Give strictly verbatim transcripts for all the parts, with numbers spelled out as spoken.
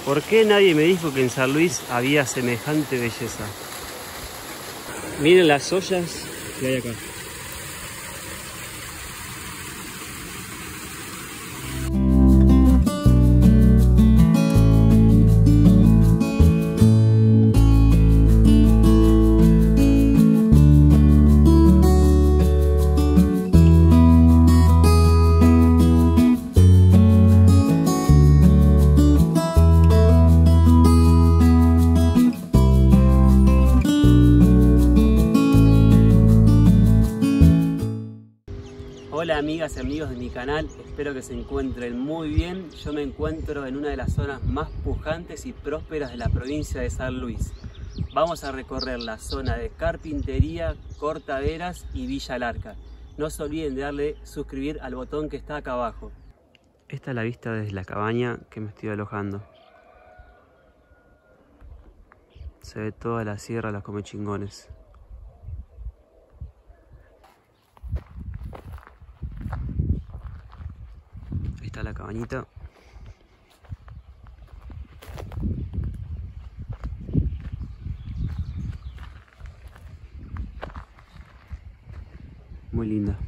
¿Por qué nadie me dijo que en San Luis había semejante belleza? Miren las ollas que hay acá. Hola amigas y amigos de mi canal, espero que se encuentren muy bien. Yo me encuentro en una de las zonas más pujantes y prósperas de la provincia de San Luis. Vamos a recorrer la zona de Carpintería, Cortaderas y Villa Larca. No se olviden de darle suscribir al botón que está acá abajo. Esta es la vista desde la cabaña que me estoy alojando. Se ve toda la sierra, los Comechingones. Ahí está la cabañita. Muy linda.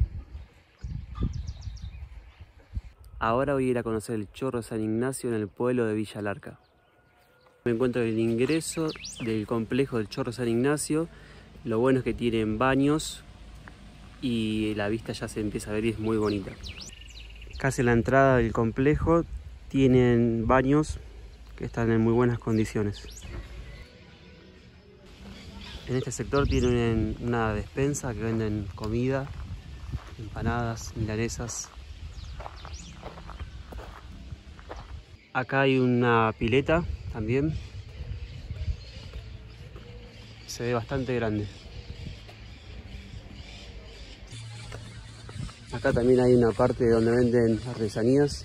Ahora voy a ir a conocer el Chorro San Ignacio en el pueblo de Villa Larca. Me encuentro en el ingreso del complejo del Chorro San Ignacio. Lo bueno es que tienen baños y la vista ya se empieza a ver y es muy bonita. Casi en la entrada del complejo tienen baños que están en muy buenas condiciones. En este sector tienen una despensa que venden comida, empanadas, milanesas. Acá hay una pileta también. Se ve bastante grande. Acá también hay una parte donde venden artesanías.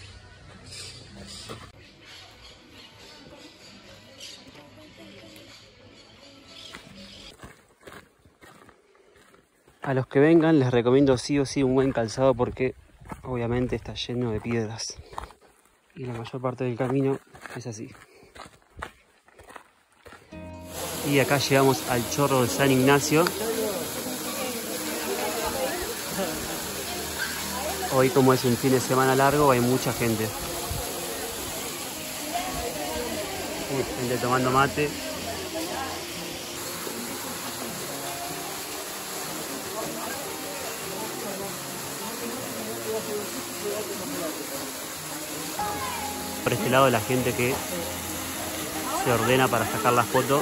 A los que vengan les recomiendo sí o sí un buen calzado porque obviamente está lleno de piedras. Y la mayor parte del camino es así. Y acá llegamos al Chorro de San Ignacio. Hoy, como es un fin de semana largo, hay mucha gente. Uy, gente tomando mate. Por este lado la gente que se ordena para sacar la foto.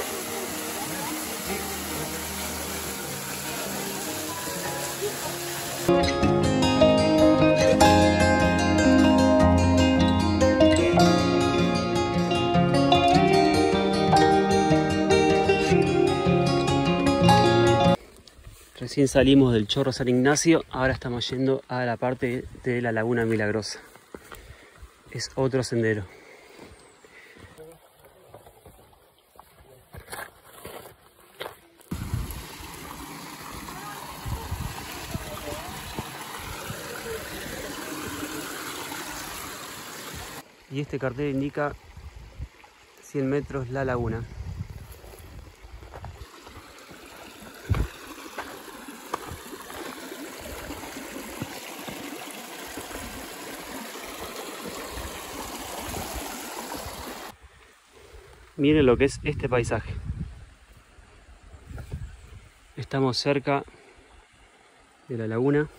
Recién salimos del Chorro San Ignacio, ahora estamos yendo a la parte de la Laguna Milagrosa. Es otro sendero. Y este cartel indica cien metros la laguna. Miren lo que es este paisaje. Estamos cerca de la laguna.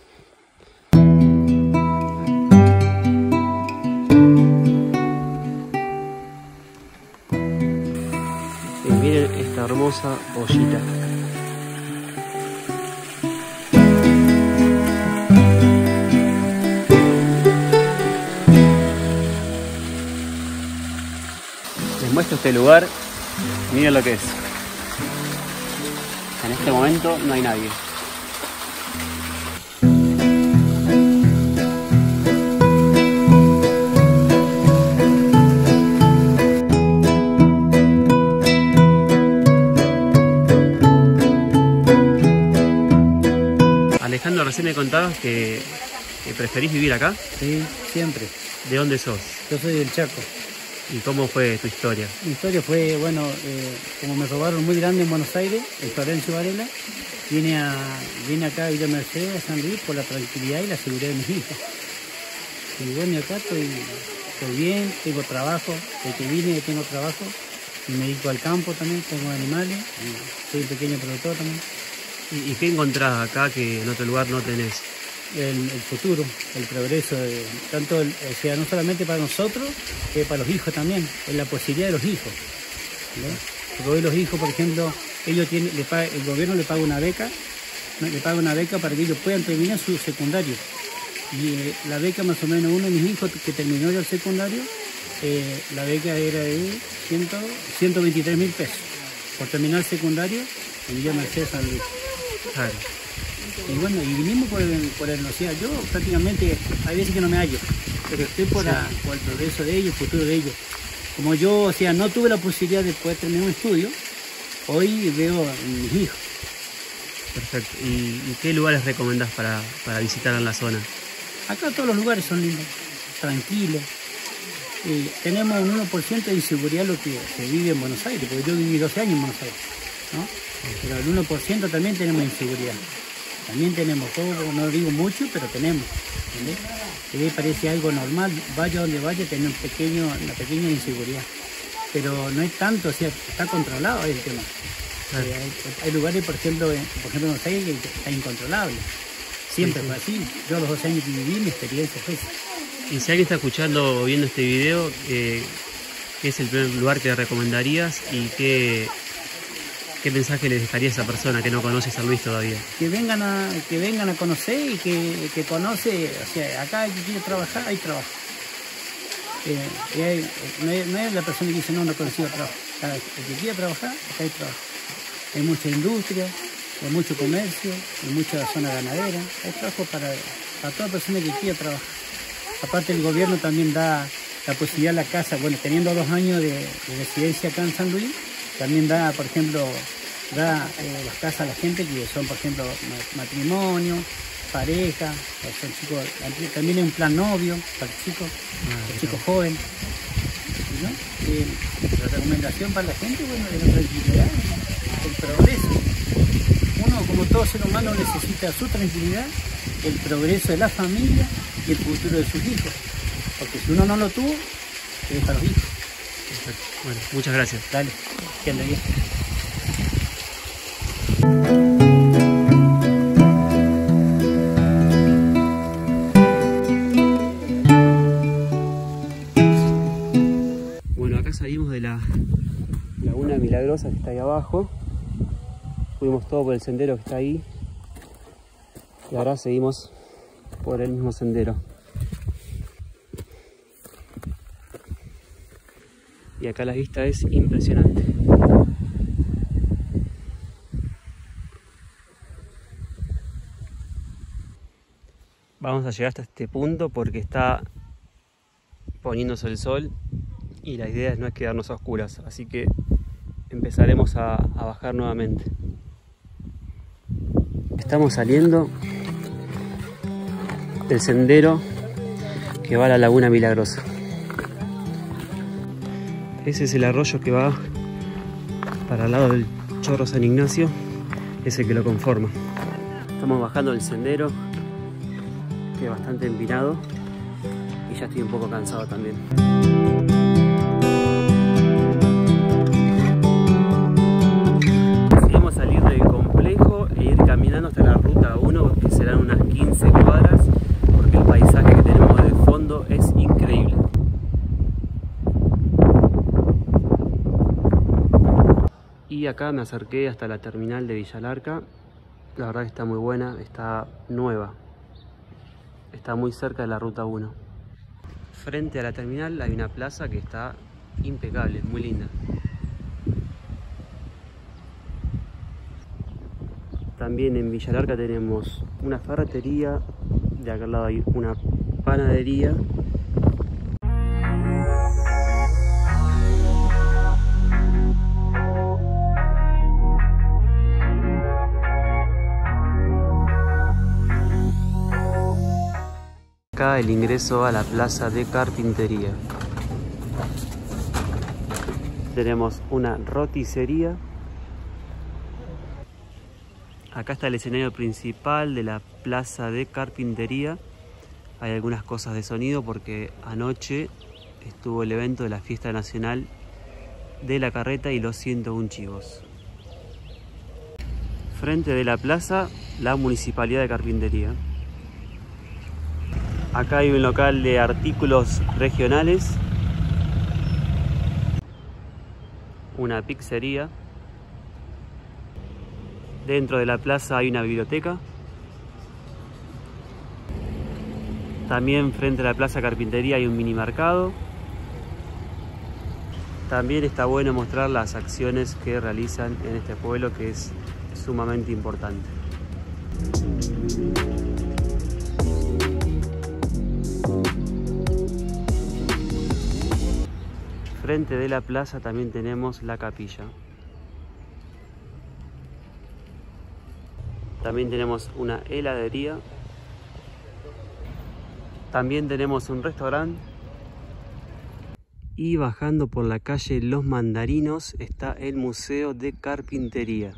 Y miren esta hermosa ollita. Les muestro este lugar, miren lo que es. En este momento no hay nadie. Alejandro, recién me contabas que, que preferís vivir acá. Sí, siempre. ¿De dónde sos? Yo soy del Chaco. ¿Y cómo fue tu historia? Mi historia fue, bueno, eh, como me robaron muy grande en Buenos Aires, en Florencio Varela, vine, a, vine acá a Villa Mercedes, a San Luis, por la tranquilidad y la seguridad de mis hijos. Y bueno, acá estoy, estoy bien, tengo trabajo, desde que vine tengo trabajo, y me dedico al campo también, tengo animales, y soy un pequeño productor también. ¿Y, y qué encontrás acá que en otro lugar no tenés? El, el futuro, el progreso, de, tanto el, o sea, no solamente para nosotros, que para los hijos también, es la posibilidad de los hijos. ¿No? Porque hoy los hijos, por ejemplo, ellos tienen, le paga, el gobierno le paga una beca, ¿no? Le paga una beca para que ellos puedan terminar su secundario. Y eh, la beca más o menos, uno de mis hijos que terminó ya el secundario, eh, la beca era de ciento veintitrés mil pesos por terminar el secundario en Villa Mercedes, San Luis. Claro. Y bueno, y vinimos por el, por el, o sea, yo prácticamente, hay veces que no me hallo, pero estoy por, sí. la, por el progreso de ellos, el futuro de ellos. Como yo, o sea, no tuve la posibilidad de poder terminar un estudio, hoy veo a mis hijos. Perfecto. ¿Y, y qué lugares recomendás para, para visitar en la zona? Acá todos los lugares son lindos, tranquilos. Eh, tenemos un uno por ciento de inseguridad lo que se vive en Buenos Aires, porque yo viví doce años en Buenos Aires, ¿no? Pero el uno por ciento también tenemos inseguridad. También tenemos poco, no digo mucho, pero tenemos. ¿Entendés? Que parece algo normal, vaya donde vaya, tener un pequeño, una pequeña inseguridad. Pero no es tanto, o sea, está controlado el tema. Claro. Eh, hay, hay lugares, por ejemplo, en, por ejemplo en Buenos Aires, que está incontrolable. Siempre sí, sí. fue así. Yo los doce años que viví, mi experiencia fue esa. Y si alguien está escuchando o viendo este video, eh, ¿qué es el primer lugar que recomendarías y qué... ¿Qué mensaje le dejaría a esa persona que no conoce San Luis todavía? Que vengan a, que vengan a conocer y que, que conoce, o sea, acá el que quiere trabajar, hay trabajo. Eh, hay, no, es, no es la persona que dice, no, no consigo trabajo. El que quiere trabajar, acá hay trabajo. Hay mucha industria, hay mucho comercio, hay mucha zona ganadera, hay trabajo para, para toda persona que quiera trabajar. Aparte el gobierno también da la posibilidad a la casa, bueno, teniendo dos años de, de residencia acá en San Luis, también da, por ejemplo, da eh, las casas a la gente que son, por ejemplo, matrimonio, pareja, son chicos, también hay un plan novio para los chicos, ah, los chicos jóvenes. ¿No? Eh, la recomendación para la gente, bueno, es la tranquilidad, el progreso. Uno, como todo ser humano, necesita su tranquilidad, el progreso de la familia y el futuro de sus hijos. Porque si uno no lo tuvo, se deja a los hijos. Perfecto. Bueno, muchas gracias. Dale, que ande bien. Bueno, acá salimos de la Laguna Milagrosa que está ahí abajo. Fuimos todo por el sendero que está ahí. Y ahora seguimos por el mismo sendero. Y acá la vista es impresionante. Vamos a llegar hasta este punto porque está poniéndose el sol y la idea no es quedarnos a oscuras, así que empezaremos a, a bajar nuevamente. Estamos saliendo del sendero que va a la Laguna Milagrosa. Ese es el arroyo que va para el lado del Chorro San Ignacio, es el que lo conforma. Estamos bajando el sendero, que es bastante empinado, y ya estoy un poco cansado también. Decidimos salir del complejo e ir caminando hasta la ruta uno, que serán unas quince cuadras, porque el paisaje que tenemos de fondo es increíble. Y acá me acerqué hasta la terminal de Villa Larca. La verdad que está muy buena, está nueva. Está muy cerca de la ruta uno. Frente a la terminal hay una plaza que está impecable, muy linda. También en Villa Larca tenemos una ferretería, de acá al lado hay una panadería. Acá el ingreso a la plaza de carpintería. tenemos una roticería. Acá está el escenario principal de la plaza de carpintería. Hay algunas cosas de sonido porque anoche estuvo el evento de la fiesta nacional de la carreta y los ciento uno chivos. Frente de la plaza, la municipalidad de carpintería. Acá hay un local de artículos regionales, una pizzería. Dentro de la plaza hay una biblioteca. También frente a la plaza carpintería hay un mini mercado. También está bueno mostrar las acciones que realizan en este pueblo, que es sumamente importante. Frente de la plaza también tenemos la capilla. También tenemos una heladería. También tenemos un restaurante. Y bajando por la calle Los Mandarinos está el Museo de Carpintería.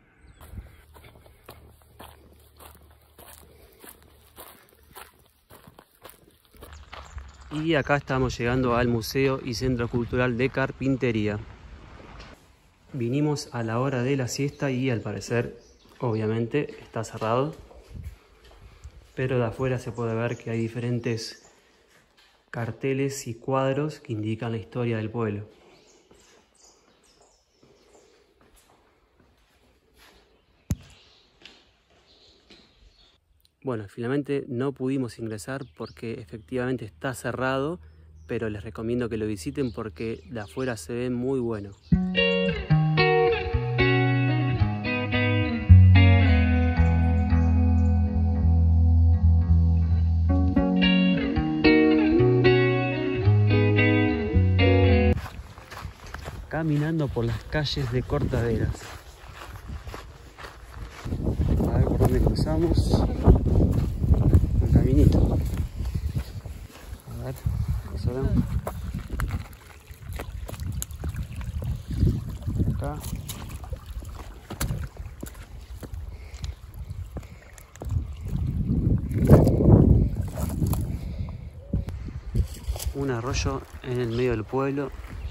Y acá estamos llegando al Museo y Centro Cultural de Carpintería. Vinimos a la hora de la siesta y al parecer, obviamente, está cerrado. Pero de afuera se puede ver que hay diferentes carteles y cuadros que indican la historia del pueblo. Bueno, finalmente no pudimos ingresar porque efectivamente está cerrado, pero les recomiendo que lo visiten porque de afuera se ve muy bueno. Caminando por las calles de Cortaderas. A ver por dónde cruzamos. Un caminito. A ver, cruzaremos. Acá. Un arroyo en el medio del pueblo.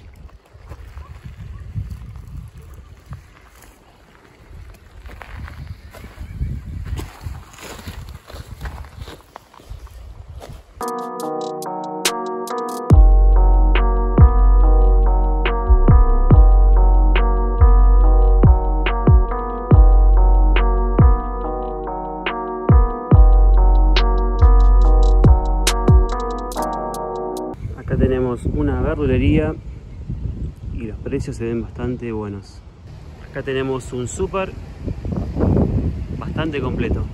Acá tenemos una verdulería y los precios se ven bastante buenos. Acá tenemos un súper bastante completo.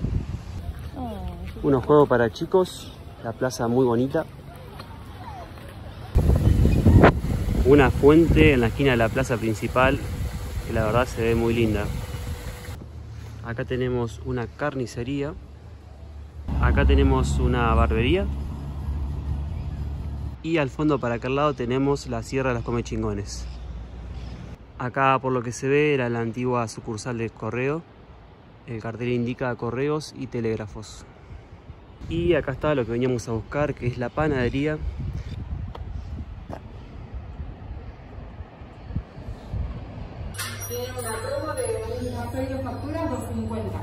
Unos juegos para chicos, la plaza muy bonita. Una fuente en la esquina de la plaza principal que la verdad se ve muy linda. Acá tenemos una carnicería. Acá tenemos una barbería. Y al fondo para aquel lado tenemos la Sierra de los Comechingones. Acá por lo que se ve era la antigua sucursal de correo. El cartel indica correos y telégrafos. Y acá está lo que veníamos a buscar, que es la panadería. Tiene una promo de un café y dos facturas, dos cincuenta.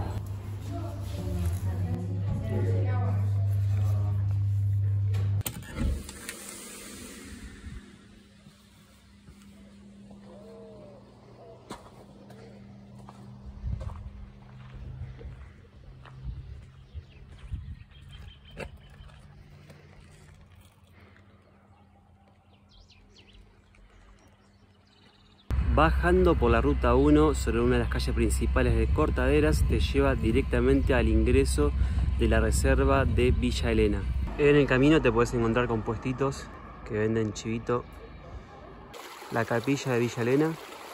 Bajando por la ruta uno sobre una de las calles principales de Cortaderas te lleva directamente al ingreso de la reserva de Villa Elena. En el camino te puedes encontrar con puestitos que venden chivito. La capilla de Villa Elena.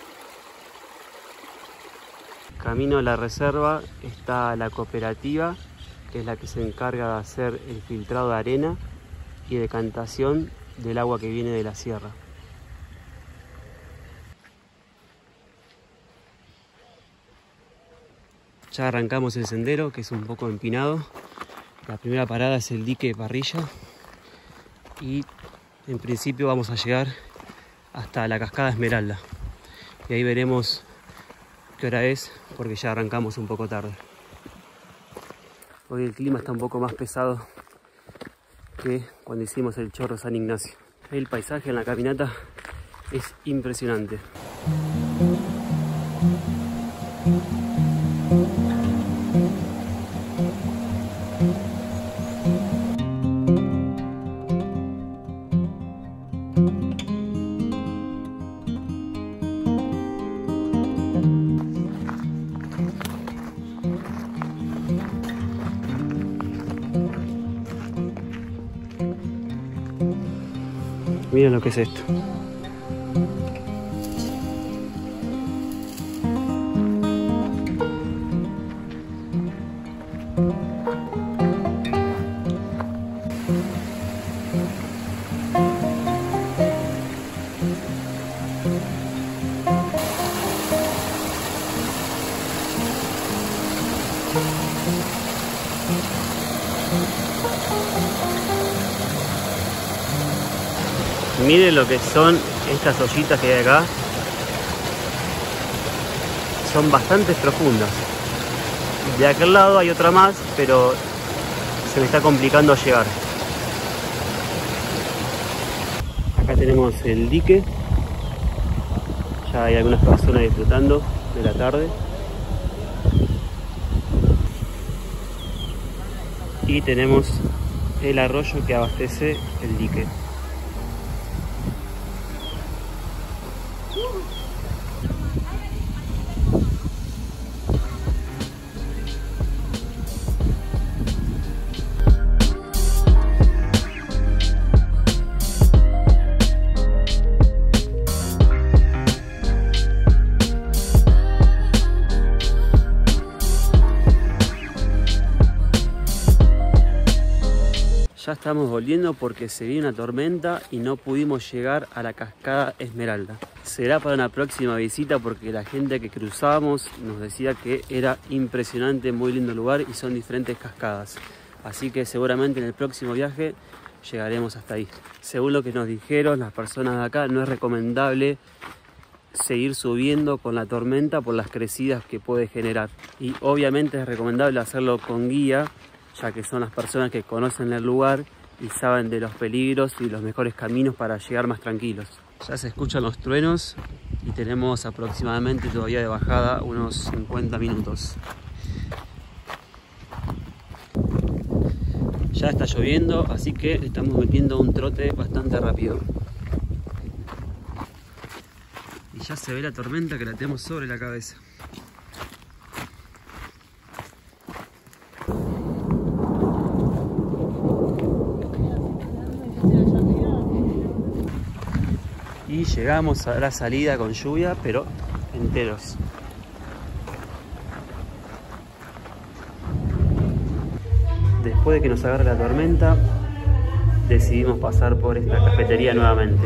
Camino a la reserva está la cooperativa, que es la que se encarga de hacer el filtrado de arena y decantación del agua que viene de la sierra. Ya arrancamos el sendero, que es un poco empinado. La primera parada es el dique de Parrilla y en principio vamos a llegar hasta la cascada Esmeralda. Y ahí veremos qué hora es, porque ya arrancamos un poco tarde. Hoy el clima está un poco más pesado que cuando hicimos el Chorro San Ignacio. El paisaje en la caminata es impresionante. Miren lo que es esto. Miren lo que son estas ollitas que hay acá. Son bastante profundas. De aquel lado hay otra más, pero se me está complicando llegar. Acá tenemos el dique. Ya hay algunas personas disfrutando de la tarde. Y tenemos el arroyo que abastece el dique. Ya estamos volviendo porque se vino una tormenta y no pudimos llegar a la cascada Esmeralda. Será para una próxima visita porque la gente que cruzamos nos decía que era impresionante, muy lindo lugar y son diferentes cascadas. Así que seguramente en el próximo viaje llegaremos hasta ahí. Según lo que nos dijeron las personas de acá, no es recomendable seguir subiendo con la tormenta por las crecidas que puede generar. Y obviamente es recomendable hacerlo con guía, ya que son las personas que conocen el lugar y saben de los peligros y los mejores caminos para llegar más tranquilos. Ya se escuchan los truenos y tenemos aproximadamente todavía de bajada unos cincuenta minutos. Ya está lloviendo, así que estamos metiendo un trote bastante rápido. Y ya se ve la tormenta que la tenemos sobre la cabeza. Y llegamos a la salida con lluvia, pero enteros. Después de que nos agarre la tormenta, decidimos pasar por esta cafetería nuevamente.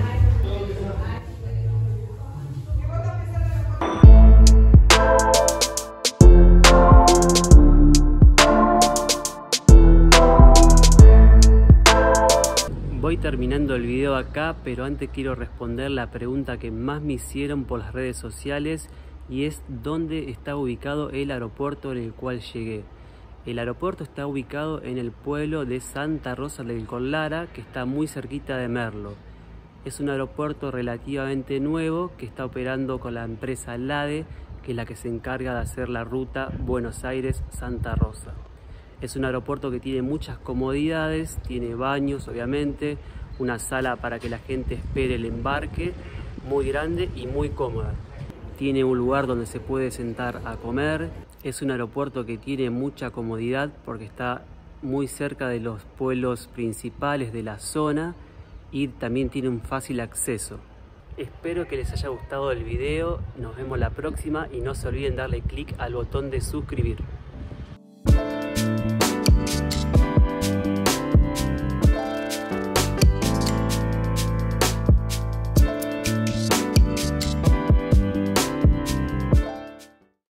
Voy terminando el video acá, pero antes quiero responder la pregunta que más me hicieron por las redes sociales y es ¿dónde está ubicado el aeropuerto en el cual llegué? El aeropuerto está ubicado en el pueblo de Santa Rosa del Collara, que está muy cerquita de Merlo. Es un aeropuerto relativamente nuevo que está operando con la empresa LADE, que es la que se encarga de hacer la ruta Buenos Aires-Santa Rosa. Es un aeropuerto que tiene muchas comodidades, tiene baños obviamente, una sala para que la gente espere el embarque, muy grande y muy cómoda. Tiene un lugar donde se puede sentar a comer. Es un aeropuerto que tiene mucha comodidad porque está muy cerca de los pueblos principales de la zona y también tiene un fácil acceso. Espero que les haya gustado el video, nos vemos la próxima y no se olviden darle clic al botón de suscribir.